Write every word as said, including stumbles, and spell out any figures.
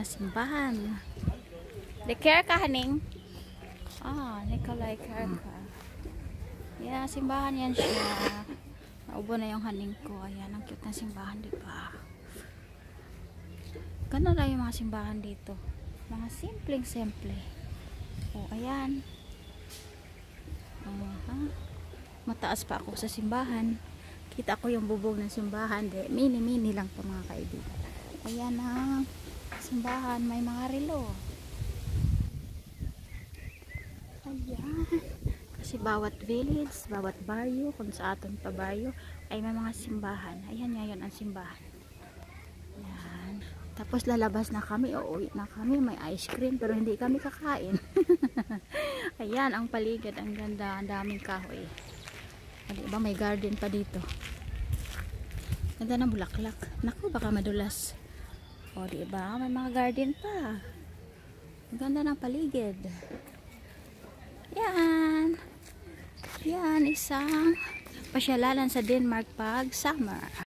Simbahan. De care ka, haning? Ah, Nicolay care ka. Yeah, simbahan yan siya. Naubo na yung haning ko. Ayan, ang cute na simbahan, di ba? Ganun lang yung mga simbahan dito. Mga simpleng-simple. Oh, ayan. Uh -huh. Mataas pa ako sa simbahan. Kita ko yung bubog ng simbahan. De, mini-mini lang po mga kaibigan. Ayan na. Simbahan, may mga relo. Ayan. Kasi bawat village, bawat baryo, kung sa aton pa baryo, ay may mga simbahan. Ayan ngayon ang simbahan. Ayan. Tapos lalabas na kami, uuwi na kami, may ice cream, pero hindi kami kakain. Ayan, ang paligid, ang ganda, ang daming kahoy. Diba, may garden pa dito. Ganda ng bulaklak. Naku, baka madulas. O, diba? May mga garden pa. Ang ganda ng paligid. Yan. Yan, isang pasyalalan sa Denmark pag summer.